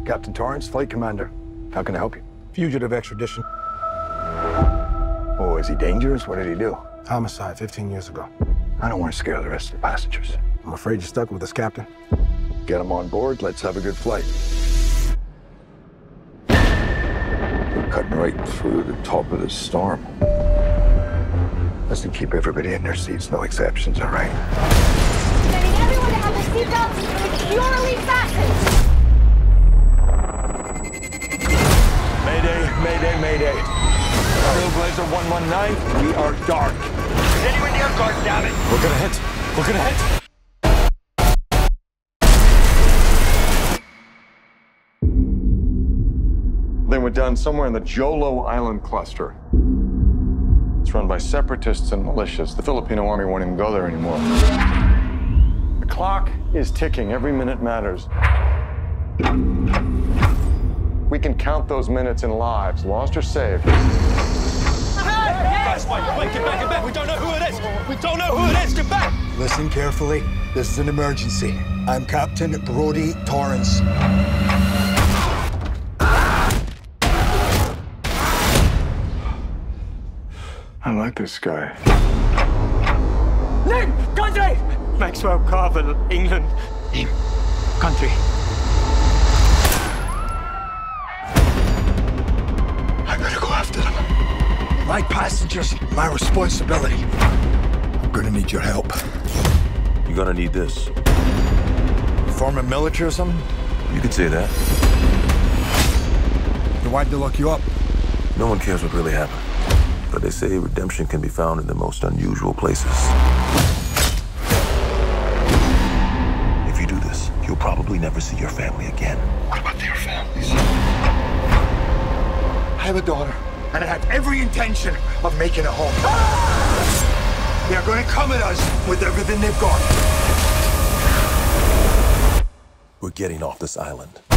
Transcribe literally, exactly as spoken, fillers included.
Captain Torrance, flight commander. How can I help you? Fugitive extradition. Oh, is he dangerous? What did he do? Homicide fifteen years ago. I don't want to scare the rest of the passengers. I'm afraid you're stuck with us, Captain. Get him on board. Let's have a good flight. We're cutting right through the top of this storm. Let's keep everybody in their seats, no exceptions, all right? I need everyone to have their seatbelts securely fastened. Mayday, mayday, mayday. Trailblazer one one nine, we are dark. Anyone near guard, damn it! We're gonna hit. We're gonna hit. They went down somewhere in the Jolo Island cluster. It's run by separatists and militias. The Filipino army won't even go there anymore. The clock is ticking. Every minute matters. We can count those minutes in lives, lost or saved. Guys, wait, wait, get back, get back! We don't know who it is! We don't know who it is! Get back! Listen carefully. This is an emergency. I'm Captain Brody Torrance. I like this guy. Name! Country! Maxwell Carvel, England. Name. Country. I gotta go after them. My passengers, my responsibility. I'm gonna need your help. You're gonna need this. Former military or something? You could say that. Then why'd they lock you up? No one cares what really happened. But they say redemption can be found in the most unusual places. If you do this, you'll probably never see your family again. What about their families? I have a daughter, and I have every intention of making it home. Ah! They're gonna come at us with everything they've got. We're getting off this island.